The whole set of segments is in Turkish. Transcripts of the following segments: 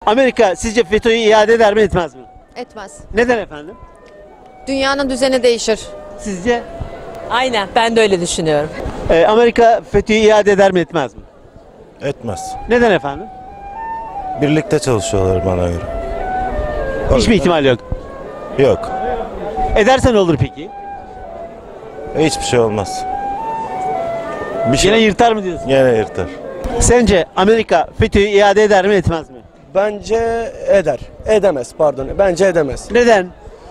Amerika sizce FETÖ'yü iade eder mi etmez mi? Etmez. Neden efendim? Dünyanın düzeni değişir. Sizce? Aynen, ben de öyle düşünüyorum. Amerika FETÖ'yü iade eder mi etmez mi? Etmez. Neden efendim? Birlikte çalışıyorlar bana göre. Hiçbir ihtimal yok. Yok. Ederse ne olur peki? Hiçbir şey olmaz. Bir şey Yine yırtar mı diyorsun? Gene yırtar. Sence Amerika FETÖ'yü iade eder mi etmez mi? Bence eder. Edemez pardon. Bence edemez. Neden?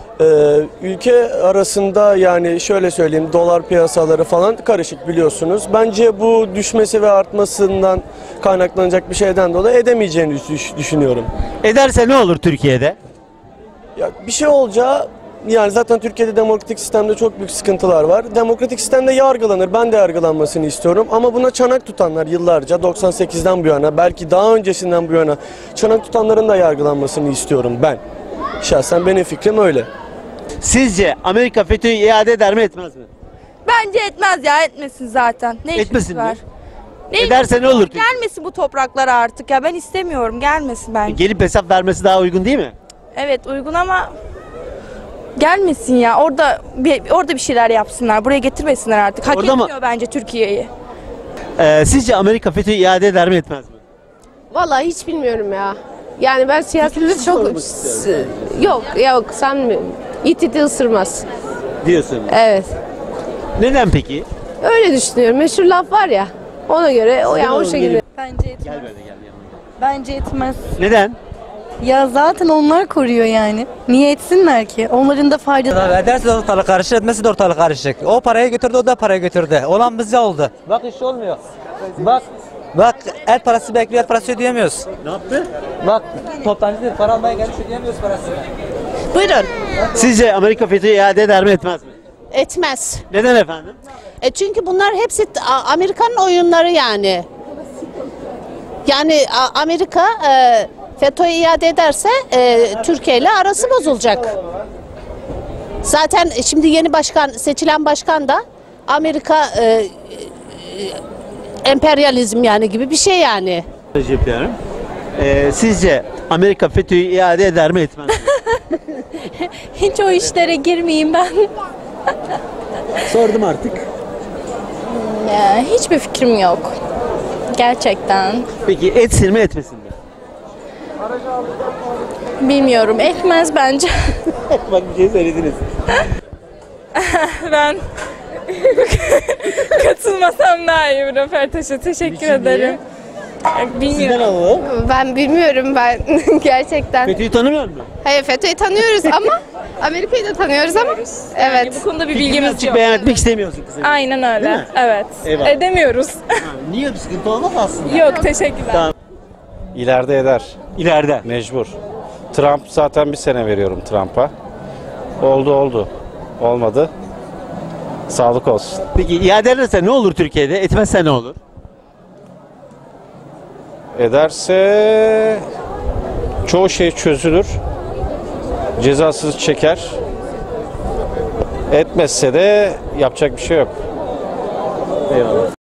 Ülke arasında yani şöyle söyleyeyim dolar piyasaları falan karışık biliyorsunuz. Bence bu düşmesi ve artmasından kaynaklanacak bir şeyden dolayı edemeyeceğini düşünüyorum. Ederse ne olur Türkiye'de? Ya bir şey olacağı yani zaten Türkiye'de demokratik sistemde çok büyük sıkıntılar var. Demokratik sistemde yargılanır. Ben de yargılanmasını istiyorum. Ama buna çanak tutanlar yıllarca 98'den bu yana belki daha öncesinden bu yana çanak tutanların da yargılanmasını istiyorum ben. Şahsen benim fikrim öyle. Sizce Amerika FETÖ'yü iade eder mi etmez mi? Bence etmez ya, etmesin zaten. Ne Etmesin işimiz mi? var? Ne Ederse ne olur peki? Gelmesin bu topraklara artık ya, ben istemiyorum, gelmesin bence. Gelip hesap vermesi daha uygun değil mi? Evet uygun ama gelmesin ya, orada bir şeyler yapsınlar, buraya getirmesinler artık. Hak Orada mı? etmiyor bence Türkiye'yi. Sizce Amerika FETÖ'yü iade eder mi etmez mi? Vallahi hiç bilmiyorum ya. Yani ben siyasette çok... Yok sanmıyorum. İt ısırmaz. Diyorsun. Evet. Neden peki? Öyle düşünüyorum. Meşhur laf var ya. Ona göre o yani o şekilde. Bence etmez. Gel böyle gel yanıma. Bence etmez. Neden? Ya zaten onlar koruyor yani. Niye etsinler ki? Onların da faydası. Ederse de ortalık karışır, etmesi de ortalık karışacak. O parayı götürdü, o da parayı götürdü. Olan bize oldu. Bak iş olmuyor. Bak el parası bekliyor, el parası ödeyemiyoruz. Ne yaptı? Bak toptancı para almaya gelmiş, ödeyemiyoruz parasını. Buyurun. Sizce Amerika FETÖ'yü iade eder mi etmez mi? Etmez. Neden efendim? Çünkü bunlar hepsi Amerika'nın oyunları yani. Yani Amerika FETÖ'yü iade ederse Türkiye ile arası bozulacak. Zaten şimdi yeni seçilen başkan da Amerika emperyalizm yani gibi bir şey yani. Recep Yarım. Sizce Amerika FETÖ'yü iade eder mi etmez mi? Hiç o işlere girmeyeyim ben. Sordum artık. Hiçbir fikrim yok. Gerçekten. Peki etsin mi etmesin mi? Bilmiyorum. Etmez bence. Bak bir şey söylediniz. Ben katılmasam daha iyi bu röportaja, teşekkür ederim. Sizden alalım. Ben bilmiyorum ben gerçekten. FETÖ'yü tanımıyor musun? Hayır FETÖ'yü tanıyoruz ama Amerika'yı da tanıyoruz ama. Evet. Bu konuda bir Fikrini bilgimiz açık yok. beyan etmek istemiyorsun kızım. Aynen Değil öyle. mi? Evet. Eyvallah. Edemiyoruz. Niye bir sıkıntı olmaz aslında? Yok, teşekkürler. Tamam. İleride eder. İleride. Mecbur. Trump zaten bir sene veriyorum Trump'a. Oldu. Olmadı. Sağlık olsun. Peki iade ederse ne olur Türkiye'de? Etmezse ne olur? Ederse çoğu şey çözülür. Cezasız çeker. Etmezse de yapacak bir şey yok. Eyvallah.